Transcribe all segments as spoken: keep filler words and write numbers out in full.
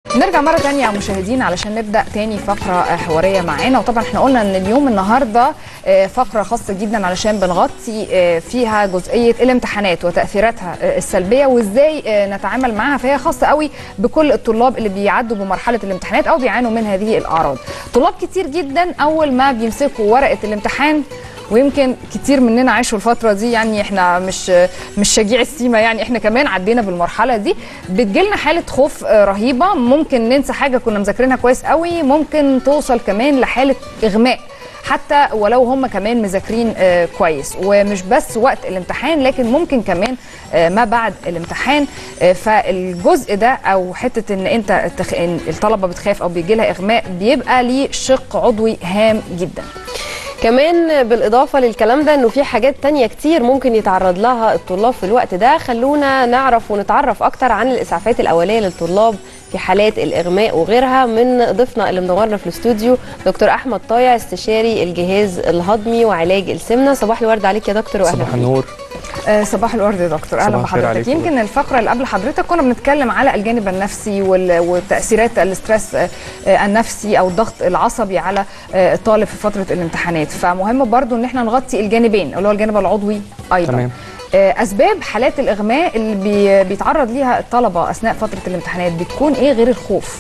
نرجع مرة تانية يا مشاهدين علشان نبدأ تاني فقرة حوارية معانا. وطبعا احنا قلنا ان اليوم النهاردة فقرة خاصة جدا علشان بنغطي فيها جزئية الامتحانات وتأثيراتها السلبية وازاي نتعامل معها، فهي خاصة قوي بكل الطلاب اللي بيعدوا بمرحلة الامتحانات او بيعانوا من هذه الأعراض. طلاب كتير جدا اول ما بيمسكوا ورقة الامتحان، ويمكن كتير مننا عاشوا الفترة دي، يعني احنا مش مش شجيع السيما، يعني احنا كمان عدينا بالمرحلة دي، بتجيلنا حالة خوف رهيبة، ممكن ننسى حاجة كنا مذاكرينها كويس قوي، ممكن توصل كمان لحالة إغماء حتى ولو هم كمان مذاكرين كويس. ومش بس وقت الامتحان لكن ممكن كمان ما بعد الامتحان. فالجزء ده او حته ان انت الطلبه بتخاف او بيجي لها اغماء بيبقى ليه شق عضوي هام جدا. كمان بالإضافة للكلام ده انه في حاجات تانية كتير ممكن يتعرض لها الطلاب في الوقت ده. خلونا نعرف ونتعرف اكتر عن الإسعافات الأولية للطلاب في حالات الإغماء وغيرها من ضيفنا اللي منورنا في الاستوديو دكتور أحمد طايع، استشاري الجهاز الهضمي وعلاج السمنة. صباح الورد عليك يا دكتور واهلا. صباح النور. آه صباح الورد يا دكتور، اهلا بحضرتك. يمكن الفقره اللي قبل حضرتك كنا بنتكلم على الجانب النفسي وتاثيرات الاسترس النفسي او الضغط العصبي على الطالب في فتره الامتحانات، فمهم برضو ان احنا نغطي الجانبين اللي هو الجانب العضوي ايضا. تمام. اسباب حالات الاغماء اللي بيتعرض ليها الطلبه اثناء فتره الامتحانات بتكون ايه غير الخوف؟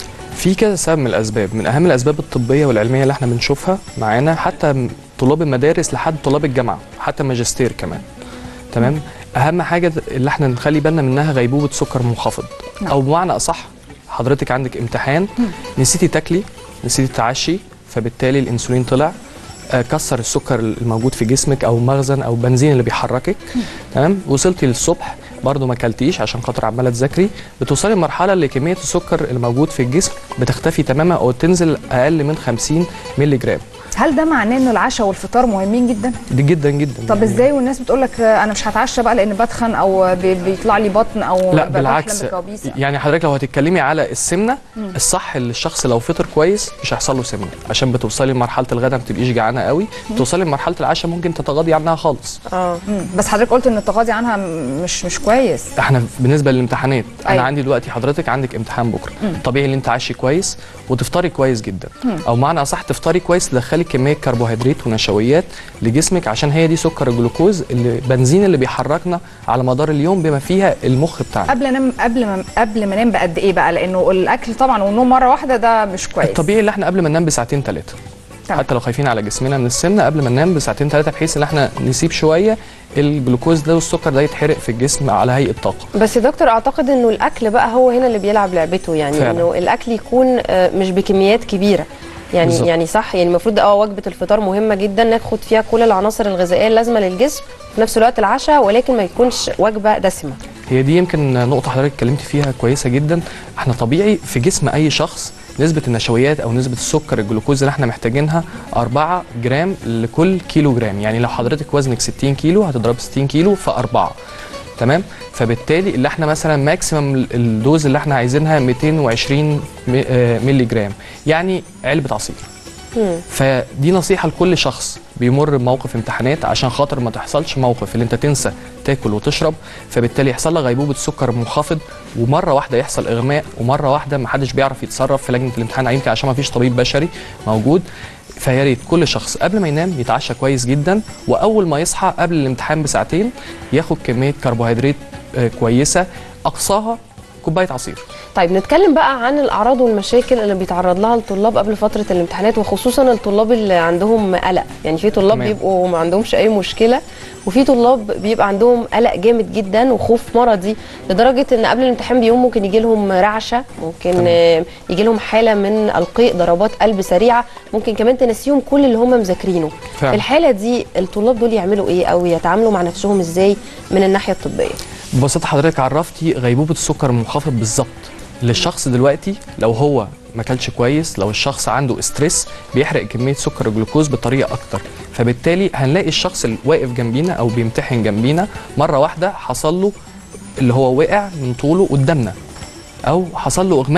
في كذا سبب من الاسباب، من اهم الاسباب الطبيه والعلميه اللي احنا بنشوفها معانا حتى طلاب المدارس لحد طلاب الجامعه حتى ماجستير كمان. تمام. اهم حاجه اللي احنا نخلي بالنا منها غيبوبه سكر منخفض. نعم. او بمعنى اصح حضرتك عندك امتحان نسيتي تاكلي، نسيتي تعشي، فبالتالي الانسولين طلع كسر السكر الموجود في جسمك او مخزن او بنزين اللي بيحركك. تمام. وصلتي للصبح برضه ما اكلتيش عشان خاطر عماله تذاكري، بتوصلي لمرحله اللي كميه السكر الموجود في الجسم بتختفي تماما او تنزل اقل من خمسين مللي جرام. هل ده معناه انه العشاء والفطار مهمين جدا؟ دي جدا جدا. طب يعني ازاي والناس بتقول لك انا مش هتعشى بقى لان بتخن او بيطلع لي بطن او لا بالعكس، يعني حضرتك لو هتتكلمي على السمنه مم. الصح اللي الشخص لو فطر كويس مش هيحصل له سمنه، عشان بتوصلي لمرحله الغداء ما بتبقيش جعانه قوي، بتوصلي لمرحله العشاء ممكن تتغاضي عنها خالص. اه بس حضرتك قلت ان التغاضي عنها مش مش كويس. احنا بالنسبه للامتحانات أيوة. انا عندي دلوقتي حضرتك عندك امتحان بكره، مم. طبيعي ان انت عاشي كويس وتفطري كويس جدا، مم. او معنى اصح تفطري كويس تدخلي كميه كربوهيدرات ونشويات لجسمك، عشان هي دي سكر الجلوكوز اللي بنزين اللي بيحركنا على مدار اليوم بما فيها المخ بتاعنا. قبل انام قبل ما قبل ما انام بقد ايه بقى؟ لانه الاكل طبعا والنوم مره واحده ده مش كويس. الطبيعي اللي احنا قبل ما ننام بساعتين ثلاثه، حتى لو خايفين على جسمنا من السمنه قبل ما ننام بساعتين ثلاثه، بحيث ان احنا نسيب شويه الجلوكوز ده والسكر ده يتحرق في الجسم على هيئه طاقه. بس يا دكتور اعتقد انه الاكل بقى هو هنا اللي بيلعب لعبته، يعني فعلا. انه الاكل يكون مش بكميات كبيره، يعني بالزبط. يعني صح، يعني المفروض اه وجبه الفطار مهمه جدا ناخد فيها كل العناصر الغذائيه اللازمه للجسم، في نفس الوقت العشاء، ولكن ما يكونش وجبه دسمه. هي دي يمكن نقطه حضرتك اتكلمت فيها كويسه جدا. احنا طبيعي في جسم اي شخص نسبه النشويات او نسبه السكر الجلوكوز اللي احنا محتاجينها أربعة جرام لكل كيلو جرام، يعني لو حضرتك وزنك ستين كيلو هتضرب ستين كيلو في أربعة. تمام. فبالتالي اللي احنا مثلا ماكسيمم الدوز اللي احنا عايزينها مئتين وعشرين مللي جرام، يعني علبه عصير. مم. فدي نصيحه لكل شخص بيمر بموقف امتحانات، عشان خاطر ما تحصلش موقف اللي انت تنسى تاكل وتشرب، فبالتالي يحصل لك غيبوبه سكر منخفض ومره واحده يحصل اغماء ومره واحده ما حدش بيعرف يتصرف في لجنه الامتحان، يمكن عشان ما فيش طبيب بشري موجود. فيا ريت كل شخص قبل ما ينام يتعشى كويس جدا، واول ما يصحى قبل الامتحان بساعتين ياخد كميه كربوهيدرات كويسه، اقصاها كوبايه عصير. طيب نتكلم بقى عن الاعراض والمشاكل اللي بيتعرض لها الطلاب قبل فتره الامتحانات، وخصوصا الطلاب اللي عندهم قلق، يعني في طلاب تمام. بيبقوا ما عندهمش اي مشكله، وفي طلاب بيبقى عندهم قلق جامد جدا وخوف مرضي لدرجه ان قبل الامتحان بيوم ممكن يجي لهم رعشه، ممكن تمام. يجي لهم حاله من القيء، ضربات قلب سريعه، ممكن كمان تنسيهم كل اللي هم مذاكرينه. في الحاله دي الطلاب دول يعملوا ايه او يتعاملوا مع نفسهم ازاي من الناحيه الطبيه؟ ببساطه حضرتك عرفتي غيبوبه السكر المنخفض بالظبط للشخص دلوقتي. لو هو ما اكلش كويس، لو الشخص عنده استرس بيحرق كميه سكر الجلوكوز بطريقه اكتر، فبالتالي هنلاقي الشخص اللي واقف جنبينا او بيمتحن جنبينا مره واحده حصل له اللي هو وقع من طوله قدامنا، او حصل له اغماء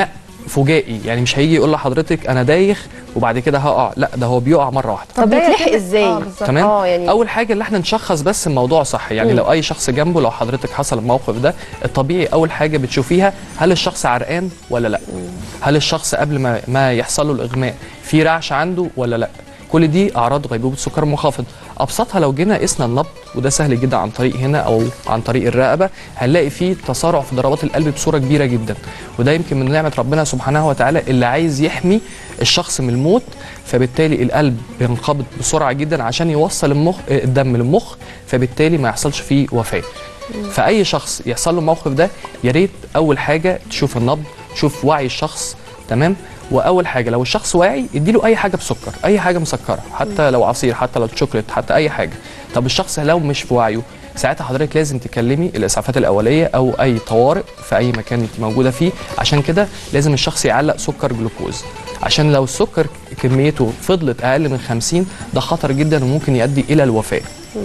فجائي، يعني مش هيجي يقول لحضرتك انا دايخ وبعد كده هقع، لا ده هو بيقع مره واحده. طب بيتلحق ازاي؟ آه تمام. اه يعني اول حاجه اللي احنا نشخص بس الموضوع صح، يعني مم. لو اي شخص جنبه، لو حضرتك حصل الموقف ده، الطبيعي اول حاجه بتشوفيها هل الشخص عرقان ولا لا، مم. هل الشخص قبل ما ما يحصل له الاغماء في رعش عنده ولا لا. كل دي اعراض غيبوبه سكر منخفض. ابسطها لو جينا قسنا النبض، وده سهل جدا عن طريق هنا او عن طريق الرقبه، هنلاقي فيه تسارع في ضربات القلب بصوره كبيره جدا، وده يمكن من نعمه ربنا سبحانه وتعالى اللي عايز يحمي الشخص من الموت. فبالتالي القلب بينقبض بسرعه جدا عشان يوصل المخ الدم للمخ، فبالتالي ما يحصلش فيه وفاه. فاي شخص يحصل له الموقف ده يا ريت اول حاجه تشوف النبض، تشوف وعي الشخص، تمام. واول حاجه لو الشخص واعي اديله اي حاجه بسكر، اي حاجه مسكره، حتى لو عصير، حتى لو شوكليت، حتى اي حاجه. طب الشخص لو مش في وعيه، ساعتها حضرتك لازم تكلمي الاسعافات الاوليه او اي طوارئ في اي مكان انت موجوده فيه. عشان كده لازم الشخص يعلق سكر جلوكوز، عشان لو السكر كميته فضلت اقل من خمسين ده خطر جدا وممكن يؤدي الى الوفاه.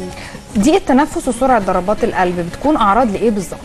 دي التنفس وسرعه ضربات القلب بتكون اعراض لايه بالظبط؟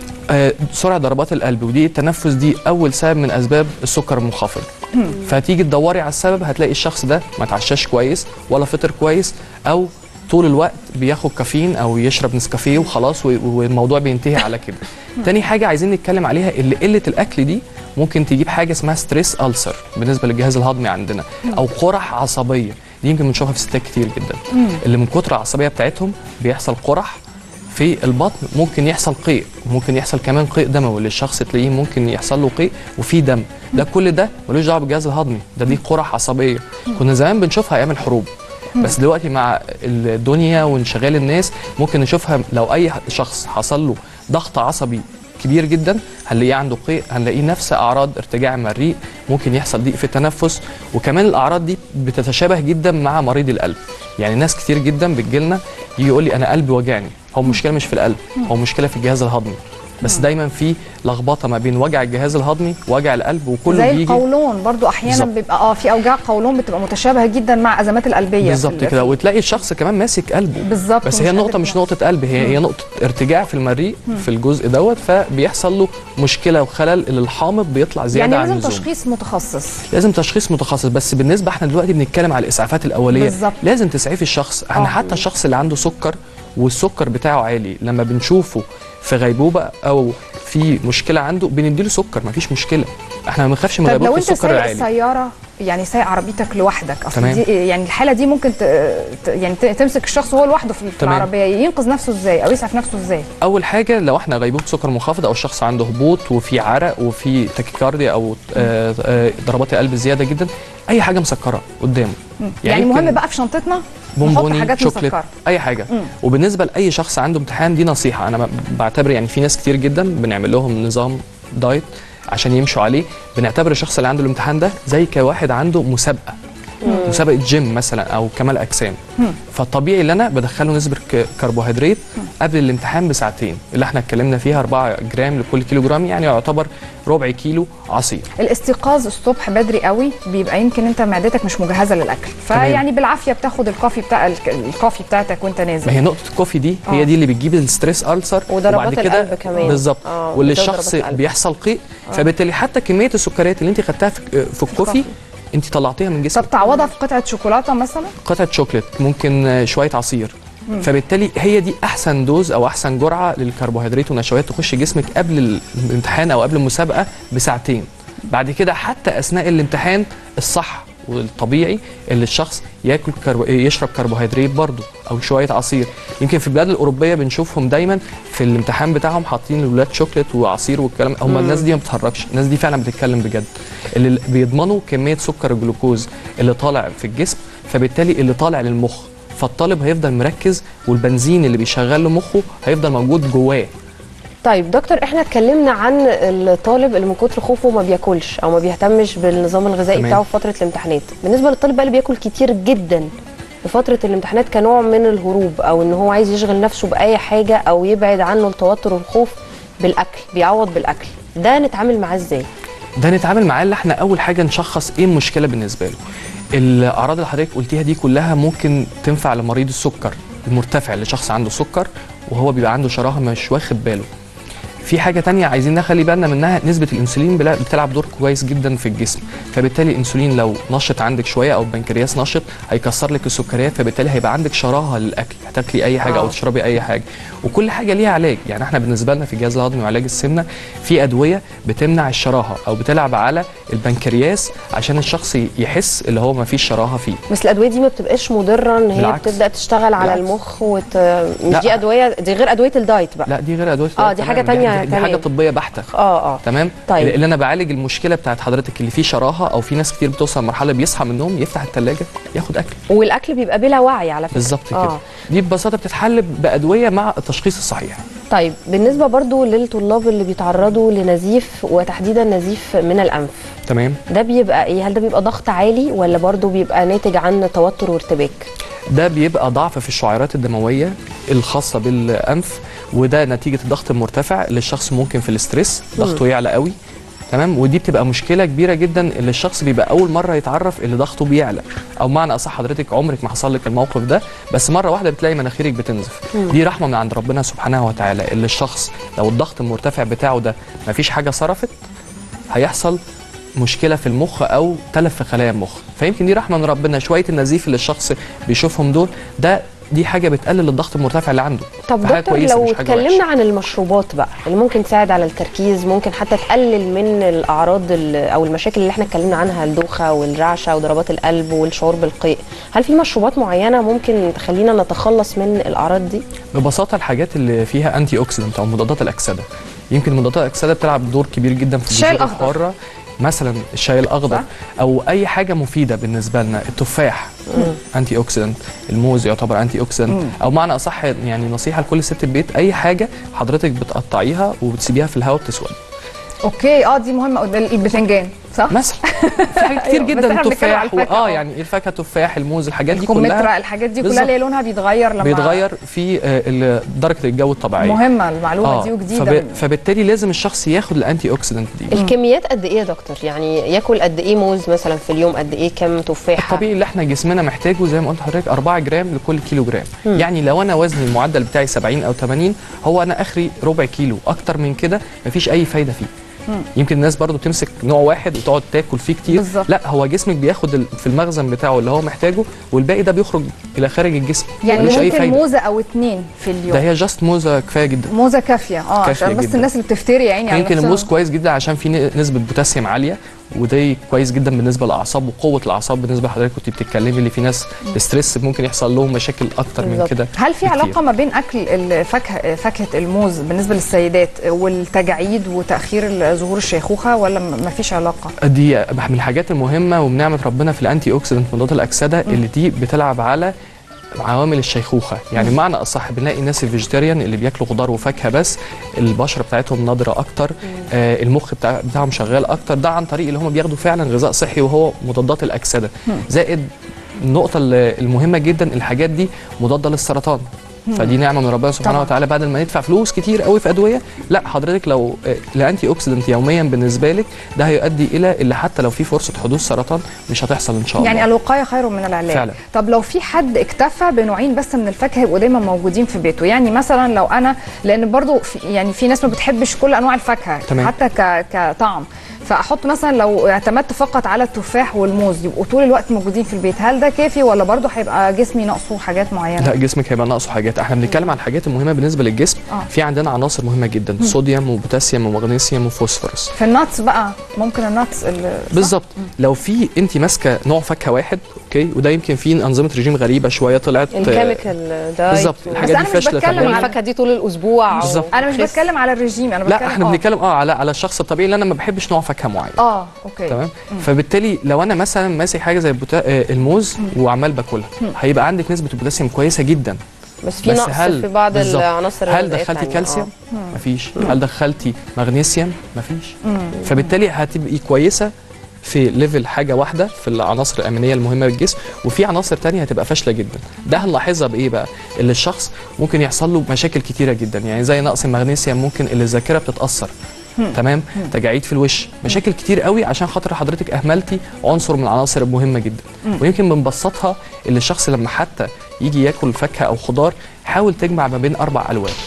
آه سرعه ضربات القلب ودي التنفس دي اول سبب من اسباب السكر المنخفض. فتيجي تدوري على السبب هتلاقي الشخص ده ما تعشاش كويس ولا فطر كويس، او طول الوقت بياخد كافيين او يشرب نسكافيه وخلاص والموضوع بينتهي على كده. تاني حاجه عايزين نتكلم عليها اللي قله الاكل دي ممكن تجيب حاجه اسمها ستريس ألسر بالنسبه للجهاز الهضمي عندنا، او قرح عصبيه. دي يمكن بنشوفها في ستات كتير جدا اللي من كتر العصبيه بتاعتهم بيحصل قرح في البطن، ممكن يحصل قيء، ممكن يحصل كمان قيء دموي اللي الشخص تلاقيه ممكن يحصل له قيء وفي دم. ده كل ده ملوش دعوه بالجهاز الهضمي، ده دي قرح عصبيه كنا زمان بنشوفها ايام الحروب، بس دلوقتي مع الدنيا وانشغال الناس ممكن نشوفها لو اي شخص حصل له ضغط عصبي كبير جدا هنلاقيه عنده قيء، هنلاقيه نفس اعراض ارتجاع المريء، ممكن يحصل ضيق في التنفس. وكمان الاعراض دي بتتشابه جدا مع مريض القلب، يعني ناس كتير جدا بتجيلنا يجي يقول لي انا قلبي وجعني، هو المشكله مش في القلب، هو المشكله في الجهاز الهضمي، بس دايما في لخبطه ما بين وجع الجهاز الهضمي ووجع القلب، وكله زي بيجي زي القولون برضو احيانا بالزبط. بيبقى اه في اوجاع قولون بتبقى متشابهه جدا مع ازمات القلبيه بالظبط كده، وتلاقي الشخص كمان ماسك قلبه بالظبط، بس هي النقطه مش نقطه قلب، هي هي نقطه ارتجاع في المريء في الجزء دوت، فبيحصل له مشكله وخلل اللي الحامض بيطلع زياده عن اللزوم. يعني لازم تشخيص متخصص، لازم تشخيص متخصص. بس بالنسبه احنا دلوقتي بنتكلم على الاسعافات الاوليه بالزبط. لازم تسعفي الشخص. احنا حتى الشخص اللي عنده سكر والسكر بتاعه عالي لما بنشوفه في غيبوبه او في مشكله عنده بنديله سكر، مفيش مشكله، احنا ما بنخافش من غيبوبه السكر العالي. طب لو انت سايق السياره، يعني سايق عربيتك لوحدك، اصل دي يعني الحاله دي ممكن ت... يعني تمسك الشخص وهو لوحده في تمام. العربيه، ينقذ نفسه ازاي او يسعف نفسه ازاي؟ اول حاجه لو احنا غيبوبه سكر منخفض او الشخص عنده هبوط وفي عرق وفي تاكيكارديا او آآ آآ ضربات القلب زياده جدا، اي حاجه مسكره قدامه. يعني, يعني مهم بقى في شنطتنا نحط حاجات شوكليت مسكره، اي حاجه. مم. وبالنسبه لاي شخص عنده امتحان دي نصيحه انا بعتبر، يعني في ناس كتير جدا بنعمل لهم نظام دايت عشان يمشوا عليه، بنعتبر الشخص اللي عنده الامتحان ده زي كواحد عنده مسابقه مم. مسابقه جيم مثلا او كمال اجسام. فالطبيعي اللي انا بدخله نسبه كربوهيدرات مم. قبل الامتحان بساعتين اللي احنا اتكلمنا فيها أربعة جرام لكل كيلو جرام، يعني يعتبر ربع كيلو عصير. الاستيقاظ الصبح بدري قوي بيبقى يمكن انت معدتك مش مجهزه للاكل، فيعني بالعافيه بتاخد الكوفي بتاع الكوفي بتاعتك وانت نازل. ما هي نقطه الكوفي دي هي آه. دي اللي بتجيب الستريس ألسر وضربات القلب كمان بالظبط، آه. واللي الشخص بيحصل قيء، آه. فبالتالي حتى كميه السكريات اللي انت خدتها في, في الكوفي انت طلعتيها من جسمك. طب تعوضها في قطعه شوكولاته مثلا؟ قطعه شوكليت، ممكن شويه عصير. مم. فبالتالي هي دي احسن دوز او احسن جرعه للكربوهيدرات والنشويات تخش جسمك قبل الامتحان او قبل المسابقه بساعتين. بعد كده حتى اثناء الامتحان الصح والطبيعي اللي الشخص ياكل كربو... يشرب كربوهيدرات برضه او شويه عصير. يمكن في البلاد الاوروبيه بنشوفهم دايما في الامتحان بتاعهم حاطين للولاد شوكليت وعصير والكلام، هم الناس دي ما بتهرجش، الناس دي فعلا بتتكلم بجد، اللي بيضمنوا كميه سكر الجلوكوز اللي طالع في الجسم، فبالتالي اللي طالع للمخ، فالطالب هيفضل مركز والبنزين اللي بيشغل له مخه هيفضل موجود جواه. طيب دكتور، احنا اتكلمنا عن الطالب اللي من كتر خوفه ما بياكلش او ما بيهتمش بالنظام الغذائي تمام. بتاعه في فتره الامتحانات. بالنسبه للطالب بقى اللي بياكل كتير جدا في فتره الامتحانات كنوع من الهروب او ان هو عايز يشغل نفسه باي حاجه او يبعد عنه التوتر والخوف بالاكل، بيعوض بالاكل، ده نتعامل معاه ازاي؟ ده نتعامل معاه اللي احنا اول حاجه نشخص ايه المشكله بالنسبه له. الاعراض اللي حضرتك قلتيها دي كلها ممكن تنفع لمريض السكر المرتفع، لشخص عنده سكر وهو بيبقى عنده شراهه مش واخد باله. في حاجه تانية عايزين نخلي بالنا منها، نسبه الانسولين بتلعب دور كويس جدا في الجسم، فبالتالي الانسولين لو نشط عندك شويه او البنكرياس نشط هيكسر لك السكريات، فبالتالي هيبقى عندك شراهه للاكل، هتاكلي اي حاجه آه. او تشربي اي حاجه، وكل حاجه ليها علاج. يعني احنا بالنسبه لنا في الجهاز الهضمي وعلاج السمنه في ادويه بتمنع الشراهه او بتلعب على البنكرياس عشان الشخص يحس اللي هو ما فيش شراهه فيه. بس الادويه دي ما بتبقاش مضره ان هي بالعكس. بتبدا تشتغل على بالعكس. المخ وت... مش دي ادويه، دي غير ادويه الدايت بقى. لا دي غير ادويه اه دي حاجه ثانيه، دي, دي حاجه طبيه بحته. اه اه تمام. طيب اللي انا بعالج المشكله بتاعت حضرتك اللي فيه شراهه، او في ناس كتير بتوصل لمرحله بيصحى من النوم يفتح الثلاجه ياخد اكل، والاكل بيبقى بلا وعي على فكره. بالظبط آه. كده. دي ببساطه بتتحل بادويه مع التشخيص الصحيح. طيب بالنسبه برضو للطلاب اللي بيتعرضوا لنزيف، وتحديدا نزيف من الانف، تمام، ده بيبقى ايه؟ هل ده بيبقى ضغط عالي ولا برضو بيبقى ناتج عن توتر وارتباك؟ ده بيبقى ضعف في الشعيرات الدمويه الخاصه بالانف، وده نتيجه الضغط المرتفع اللي الشخص ممكن في الاسترس ضغطه يعلى قوي. تمام. ودي بتبقى مشكله كبيره جدا اللي الشخص بيبقى اول مره يتعرف اللي ضغطه بيعلى، او معنى اصح حضرتك عمرك ما حصل لك الموقف ده، بس مره واحده بتلاقي مناخيرك بتنزف. مم. دي رحمه من عند ربنا سبحانه وتعالى، اللي الشخص لو الضغط المرتفع بتاعه ده ما فيش حاجه صرفت هيحصل مشكله في المخ او تلف في خلايا المخ، فيمكن دي رحمه من ربنا. شويه النزيف اللي الشخص بيشوفهم دول ده دي حاجه بتقلل الضغط المرتفع اللي عنده. طب دكتور لو اتكلمنا عن المشروبات بقى اللي ممكن تساعد على التركيز، ممكن حتى تقلل من الاعراض او المشاكل اللي احنا اتكلمنا عنها، الدوخه والرعشه وضربات القلب والشعور بالقيء، هل في مشروبات معينه ممكن تخلينا نتخلص من الاعراض دي؟ ببساطه الحاجات اللي فيها انتي اوكسيدنت او مضادات الاكسده، يمكن مضادات الاكسده بتلعب دور كبير جدا في الشاي الاخضر مثلا، الشاي الاخضر صح؟ او اي حاجه مفيده بالنسبه لنا، التفاح مم. انتي اوكسيدنت، الموز يعتبر انتي اوكسيدنت، او معنى اصح يعني نصيحه لكل ست البيت، اي حاجه حضرتك بتقطعيها وبتسيبيها في الهواء بتسود. اوكي اه دي مهمه. البتنجان صح مثلا، في حاجات كتير جدا، التفاح اه يعني الفاكهه، التفاح، الموز، الحاجات دي كلها، الحاجات دي كلها اللي لونها بيتغير لما بيتغير في آه درجه الجو الطبيعيه. مهمه المعلومه آه دي وجديده. فب... فبالتالي لازم الشخص ياخد الانتي اوكسيدنت دي. الكميات قد ايه يا دكتور؟ يعني ياكل قد ايه موز مثلا في اليوم، قد ايه كم تفاحه؟ الطبيعي اللي احنا جسمنا محتاجه زي ما قلت لحضرتك أربعة جرام لكل كيلو جرام. مم. يعني لو انا وزني المعدل بتاعي سبعين او ثمانين، هو انا اخري ربع كيلو، اكتر من كده مفيش اي فايده فيه. مم. يمكن الناس برضو تمسك نوع واحد وتقعد تاكل فيه كتير بالزبط. لا، هو جسمك بياخد في المخزن بتاعه اللي هو محتاجه، والباقي ده بيخرج الى خارج الجسم. يعني ممكن موزه او اتنين في اليوم؟ ده هي جاست موزه كفايه جدا، موزه كافيه اه عشان بس جداً. الناس اللي بتفتري يعني على يمكن الموز كويس جدا عشان فيه نسبه بوتاسيوم عاليه، وده كويس جدا بالنسبه للاعصاب وقوه الاعصاب. بالنسبه لحضرتك كنت بتتكلمي اللي في ناس ستريس ممكن يحصل لهم مشاكل اكتر من كده. هل في علاقه ما بين اكل الفاكهه فاكهه الموز بالنسبه للسيدات والتجاعيد وتاخير ظهور الشيخوخه، ولا ما فيش علاقه؟ دي من الحاجات المهمه وبنعمه ربنا في الانتي اوكسيدنت مضادات الاكسده اللي دي بتلعب على عوامل الشيخوخه. يعني معنى اصح بنلاقي الناس الفيجيتيريان اللي بياكلوا خضار وفاكهه بس، البشره بتاعتهم نضره اكتر، آه المخ بتاع بتاعهم شغال اكتر، ده عن طريق اللي هم بياخدوا فعلا غذاء صحي وهو مضادات الاكسده. زائد النقطه المهمه جدا، الحاجات دي مضاده للسرطان، فدي نعمه من ربنا سبحانه طبعا. وتعالى. بعد ما ندفع فلوس كتير قوي في ادويه، لا حضرتك لو الانتي اوكسيدنت يوميا بالنسبه لك ده هيؤدي الى اللي حتى لو في فرصه حدوث سرطان مش هتحصل ان شاء الله. يعني الوقايه خير من العلاج فعلا. طب لو في حد اكتفى بنوعين بس من الفاكهه يبقوا دايما موجودين في بيته، يعني مثلا لو انا، لان برضو في يعني في ناس ما بتحبش كل انواع الفاكهه تمام. حتى كطعم، فاحط مثلا لو اعتمدت فقط على التفاح والموز يبقوا طول الوقت موجودين في البيت، هل ده كافي ولا برضه هيبقى جسمي ناقصه حاجات معينه؟ لا، جسمك هيبقى ناقصه حاجات. احنا بنتكلم عن الحاجات المهمه بالنسبه للجسم. آه. في عندنا عناصر مهمه جدا، م. صوديوم وبوتاسيوم ومغنيسيوم وفوسفورس. في الناتس بقى ممكن الناتس بالظبط. لو في انت ماسكه نوع فاكهه واحد، اوكي، وده يمكن في انظمه رجيم غريبه شويه طلعت الكيميكال ده بالظبط، الحاجات دي فاشله تماما. الفاكهه دي طول الاسبوع بالظبط. انا مش بتكلم على الرجيم، انا بتكلم لا احنا بنتكلم اه على على الشخص الطبيعي اللي انا ما بحبش نوع فاكهه معين. اه اوكي تمام. فبالتالي لو انا مثلا ماسك حاجه زي البوتا... الموز وعمال باكلها، هيبقى عندك نسبه البوتاسيوم كويسه جدا، بس في نقص في بعض العناصر. هل دخلتي كالسيوم؟ آه. مفيش. هل دخلتي مغنيسيوم؟ مفيش. مم. فبالتالي هتبقي كويسه في ليفل حاجه واحده في العناصر الامينيه المهمه للجسم، وفي عناصر ثانيه هتبقى فاشله جدا. ده هنلاحظها بايه بقى؟ اللي الشخص ممكن يحصل له مشاكل كتيره جدا، يعني زي نقص المغنيسيوم، ممكن اللي الذاكره بتتاثر. تمام. تجاعيد في الوش، مشاكل كتير قوي عشان خاطر حضرتك اهملتي عنصر من العناصر المهمه جدا. ويمكن بنبسطها، اللي الشخص لما حتى يجي ياكل فاكهه او خضار، حاول تجمع ما بين اربع الوان.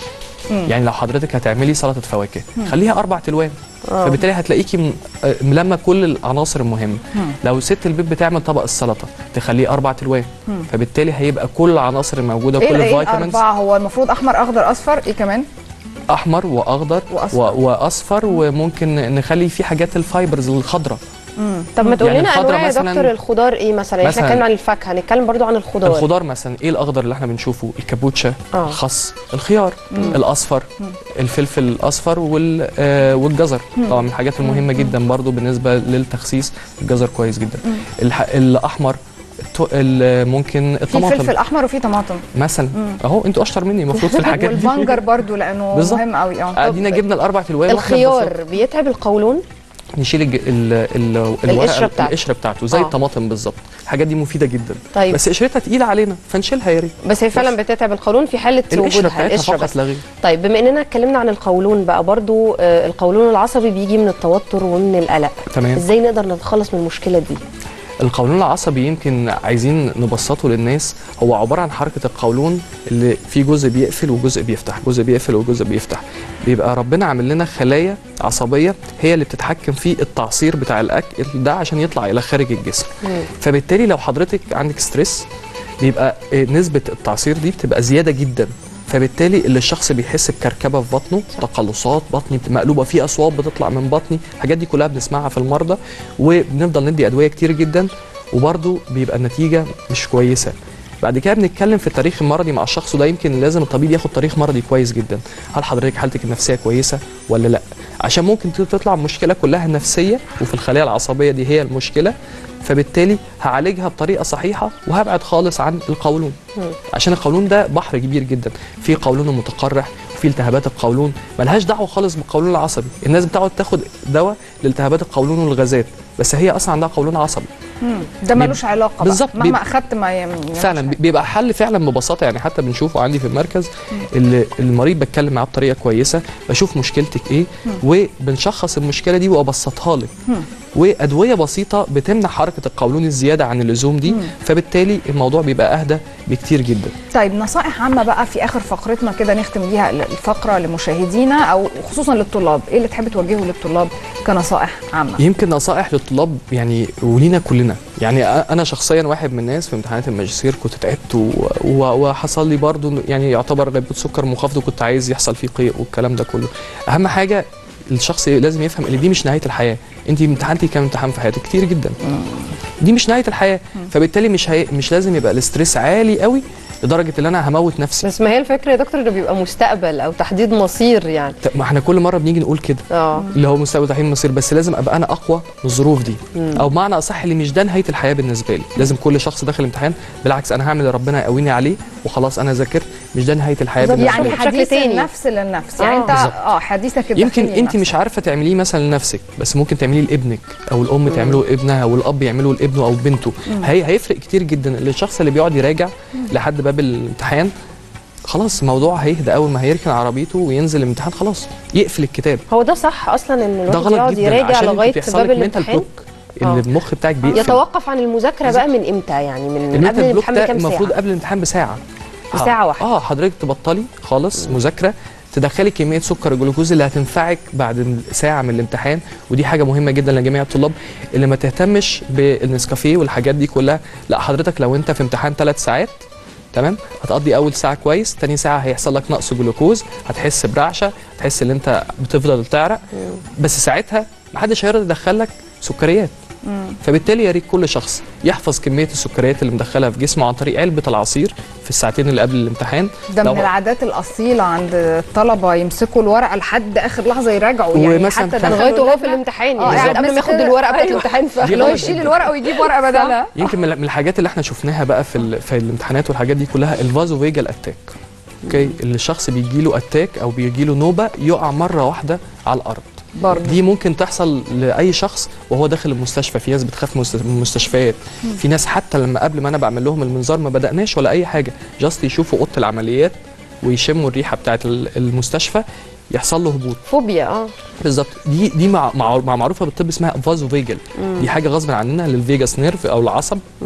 مم. يعني لو حضرتك هتعملي سلطه فواكه خليها اربع الوان، آه. فبالتالي هتلاقيكي م- آه، ملمه كل العناصر المهمه. مم. لو ست البيت بتعمل طبق السلطه تخليه اربع الوان، مم. فبالتالي هيبقى كل العناصر الموجوده ايه كل ايه الفيتامينز. الاربعه؟ هو المفروض احمر اخضر اصفر، ايه كمان؟ احمر واخضر وأصفر. و- واصفر، وممكن نخلي فيه حاجات الفايبرز الخضراء. مم. طب ما تقول يعني لنا الخضرة انواع يا مثلاً- دكتور الخضار ايه مثلا؟ احنا مثلاً اتكلمنا عن الفاكهه، هنتكلم برضو عن الخضار. الخضار مثلا ايه الاخضر اللي احنا بنشوفه؟ الكابوتشا، آه. الخس، الخيار، الاصفر، الفلفل الاصفر وال آه والجزر. طبعا من الحاجات المهمه جدا برضو بالنسبه للتخسيس، الجزر كويس جدا. الح... الاحمر، التو... ال- ممكن في الطماطم فلفل احمر وفي طماطم مثلا. اهو انتوا اشطر مني المفروض في الحاجات دي. والبنجر برضو لانه بالظبط. مهم قوي. اه ادينا جبنا الاربع الوان وإحنا الخيار بيتعب القولون؟ نشيل الج... ال... ال... القشرة الورقه بتاعته. القشره بتاعته زي آه. الطماطم بالظبط. الحاجات دي مفيده جدا. طيب. بس قشرتها تقيله علينا فنشيلها يا ريت. بس هي فعلا بتتعب القولون في حاله القشره وجودها، بتاعتها القشره فقط بس. لا غير. طيب بما اننا اتكلمنا عن القولون بقى، برضو آه، القولون العصبي بيجي من التوتر ومن القلق. تمام. ازاي نقدر نتخلص من المشكله دي؟ القولون العصبي يمكن عايزين نبسطه للناس، هو عباره عن حركه القولون اللي فيه جزء بيقفل وجزء بيفتح، جزء بيقفل وجزء بيفتح. بيبقى ربنا عامل لنا خلايا عصبيه هي اللي بتتحكم في التعصير بتاع الاكل ده عشان يطلع الى خارج الجسم. مم. فبالتالي لو حضرتك عندك ستريس بيبقى نسبه التعصير دي بتبقى زياده جدا، فبالتالي اللي الشخص بيحس بكركبه في بطنه، تقلصات، بطني مقلوبه، في اصوات بتطلع من بطني، الحاجات دي كلها بنسمعها في المرضى، وبنفضل ندي ادويه كتير جدا وبرده بيبقى النتيجه مش كويسه. بعد كده بنتكلم في التاريخ المرضي مع الشخص، وده يمكن لازم الطبيب ياخد تاريخ مرضي كويس جدا. هل حضرتك حالتك النفسيه كويسه ولا لا؟ عشان ممكن تطلع المشكله كلها نفسيه وفي الخلايا العصبيه دي هي المشكله، فبالتالي هعالجها بطريقه صحيحه وهبعد خالص عن القولون. عشان القولون ده بحر كبير جدا، في قولون متقرح وفي التهابات القولون ملهاش دعوه خالص بالقولون العصبي. الناس بتقعد تاخد دواء لالتهابات القولون والغازات بس هي اصلا عندها قولون عصبي. مم. ده ملوش علاقه بقى. بالظبط. مهما بيبقى اخدت ما يم... فعلا بيبقى حل فعلا ببساطه. يعني حتى بنشوفه عندي في المركز، اللي المريض بتكلم معاه بطريقه كويسه، بشوف مشكلتك ايه وبنشخص المشكله دي وابسطها لك، وادويه بسيطه بتمنع حركه القولون الزياده عن اللزوم دي، فبالتالي الموضوع بيبقى اهدى بكتير جدا. طيب نصائح عامه بقى في اخر فقرتنا كده نختم بيها الفقره لمشاهدينا او خصوصا للطلاب، ايه اللي تحب توجهه للطلاب كنصائح عامه؟ يمكن نصائح للطلاب يعني ولينا كلنا. يعني انا شخصيا واحد من الناس في امتحانات الماجستير كنت تعبت و... و... وحصل لي برضو يعني يعتبر غيبوبه سكر منخفض وكنت عايز يحصل فيه قيء والكلام ده كله. اهم حاجه الشخص لازم يفهم ان دي مش نهايه الحياه. انت امتحنتي كام امتحان في حياتك؟ كتير جدا. دي مش نهايه الحياه، فبالتالي مش هي... مش لازم يبقى الاستريس عالي قوي لدرجه ان انا هموت نفسي. بس ما هي الفكره يا دكتور انه بيبقى مستقبل او تحديد مصير يعني. ما احنا كل مره بنيجي نقول كده اه اللي هو مستقبل تحديد مصير، بس لازم ابقى انا اقوى من الظروف دي. مم. او بمعنى اصح اللي مش ده نهايه الحياه بالنسبه لي. لازم كل شخص داخل الامتحان بالعكس انا هعمل اللي ربنا يقويني عليه وخلاص انا ذاكرت، مش ده نهايه الحياه بالنسبه يعني لي. بشكل حديث تاني. النفس للنفس. يعني آه. انت بالزبط. اه حديثك الداخلي يمكن انت لنفسك. مش عارفه تعمليه مثلا لنفسك، بس ممكن تعمليه لابنك او الام تعمله لابنها والاب يعمله لابنه او بنته. هي هيفرق كتير جدا. الشخص اللي بيقعد يراجع لحد باب الامتحان خلاص الموضوع هيهدى. اول ما هيركن عربيته وينزل الامتحان خلاص يقفل الكتاب. هو ده صح اصلا ان ده الواحد غلط يقعد جدا يراجع عشان لغايه بيحصل باب لك mental الامتحان؟ block اللي المخ بتاعك بيقفل. يتوقف عن المذاكره بقى من امتى؟ يعني من قبل المنتال بلوك الامتحان ده بكام ساعه؟ المفروض قبل الامتحان بساعه. بساعه واحده. اه حضرتك تبطلي خالص مذاكره، تدخلي كميه سكر الجلوكوز اللي هتنفعك بعد ساعه من الامتحان. ودي حاجه مهمه جدا لجميع الطلاب اللي ما تهتمش بالنسكافيه والحاجات دي كلها. لا حضرتك لو انت في امتحان ثلاث ساعات تمام هتقضي اول ساعه كويس، تاني ساعه هيحصل لك نقص جلوكوز، هتحس برعشه، هتحس ان انت بتفضل تعرق، بس ساعتها محدش هيقدر يدخلك سكريات. فبالتالي يا ريت كل شخص يحفظ كميه السكريات اللي مدخلها في جسمه عن طريق علبه العصير في الساعتين اللي قبل الامتحان. ده من العادات الاصيله عند الطلبه يمسكوا الورقه لحد اخر لحظه يراجعوا، يعني حتى ده لغايه وهو في الامتحان اه يعني قبل ما ياخد الورقه بتاعت الامتحان اللي هو يشيل الورقه ويجيب ورقه بدلها. يمكن من الحاجات اللي احنا شفناها بقى في في الامتحانات والحاجات دي كلها الفازو فيجال اتاك. اوكي اللي الشخص بيجي له اتاك او بيجي له نوبه يقع مره واحده على الارض. برضه دي ممكن تحصل لاي شخص وهو داخل المستشفى. في ناس بتخاف من المستشفيات، في ناس حتى لما قبل ما انا بعمل لهم المنظار ما بدأناش ولا اي حاجه، جاست يشوفوا اوضه العمليات ويشموا الريحه بتاعه المستشفى يحصل له هبوط. فوبيا. اه بالظبط. دي دي مع, مع معروفه بالطب اسمها فازو فيجل. دي حاجه غصب عننا للفيجاس نيرف او العصب. مم.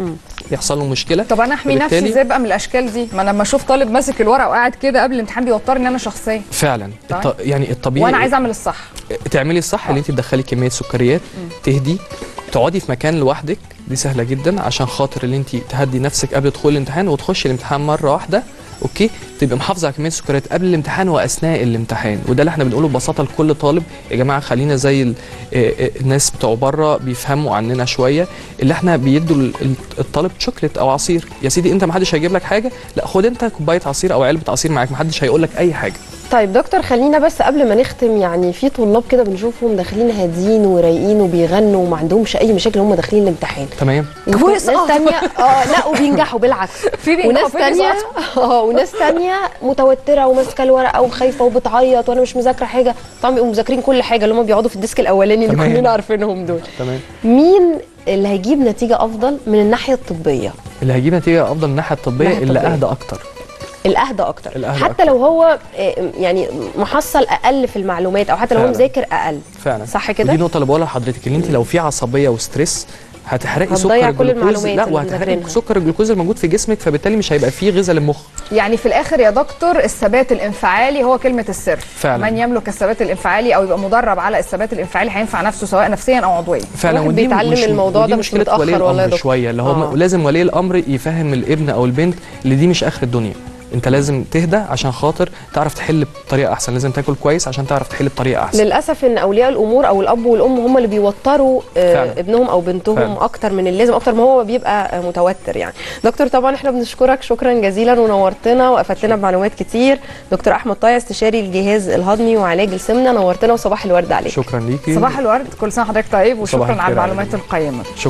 يحصل له مشكله. طب انا احمي نفسي ازاي بقى من الاشكال دي؟ ما انا لما اشوف طالب ماسك الورقه وقاعد كده قبل الامتحان بيوترني انا شخصيا. فعلا طيب. الط... يعني الطبيعي وانا عايزه اعمل الصح. تعملي الصح اللي انت تدخلي كميه سكريات، تهدي، تقعدي في مكان لوحدك، دي سهله جدا عشان خاطر اللي انت تهدي نفسك قبل دخول الامتحان وتخشي الامتحان مره واحده. اوكي، تبقى محافظه على كميه السكريات قبل الامتحان واثناء الامتحان، وده اللي احنا بنقوله ببساطه لكل طالب. يا جماعه خلينا زي الناس بتوع بره بيفهموا عننا شويه، اللي احنا بيدوا الطالب شوكليت او عصير. يا سيدي انت ما حدش هيجيب لك حاجه، لا خد انت كوبايه عصير او علبه عصير معاك، ما حدش هيقول لك اي حاجه. طيب دكتور، خلينا بس قبل ما نختم، يعني في طلاب كده بنشوفهم داخلين هاديين ورايقين وبيغنوا وما عندهمش اي مشاكل هم داخلين الامتحان. تمام. ناس ثانيه اه لا وبينجحوا بالعكس. في وناس ثانيه اه وناس ثانيه متوتره وماسكه الورقه وخايفه وبتعيط وانا مش مذاكره حاجه. طبعا بيبقوا مذاكرين كل حاجه، اللي هم بيقعدوا في الديسك الاولاني اللي كلنا عارفينهم دول. تمام. مين اللي هيجيب نتيجه افضل من الناحيه الطبيه؟ اللي هيجيب نتيجه افضل من الناحيه الطبيه اللي اهدى اكتر. الاهدى اكتر، الأهدى حتى أكتر. لو هو يعني محصل اقل في المعلومات، او حتى لو هو مذاكر اقل. فعلا صح كده؟ ودي نقطه اللي بقولها لحضرتك، ان انت لو في عصبيه وستريس هتحرقي سكر هتضيع كل الجلوكوز. المعلومات لا، وهتحرقي سكر الجلوكوز الموجود في جسمك، فبالتالي مش هيبقى فيه غذاء للمخ. يعني في الاخر يا دكتور الثبات الانفعالي هو كلمه السر. فعلا. من يملك الثبات الانفعالي او يبقى مدرب على الثبات الانفعالي هينفع نفسه سواء نفسيا او عضويا. فعلا. ودي بيتعلم مش الموضوع ده مش متاخر والله يا دكتور. شويه اللي هو آه. لازم ولي الامر يفهم الابن او البنت اللي دي مش اخر الدنيا. انت لازم تهدى عشان خاطر تعرف تحل بطريقه احسن، لازم تاكل كويس عشان تعرف تحل بطريقه احسن. للاسف ان اولياء الامور او الاب والام هم اللي بيوتروا آه ابنهم او بنتهم فعلا. اكتر من اللازم، اكتر ما هو بيبقى آه متوتر يعني. دكتور طبعا احنا بنشكرك شكرا جزيلا ونورتنا وافدت لنا بمعلومات كتير. دكتور احمد طايع استشاري الجهاز الهضمي وعلاج السمنه، نورتنا وصباح الورد عليك. شكرا ليكي. صباح الورد، كل سنه وحضرتك طيب، وشكرا على المعلومات القيمه.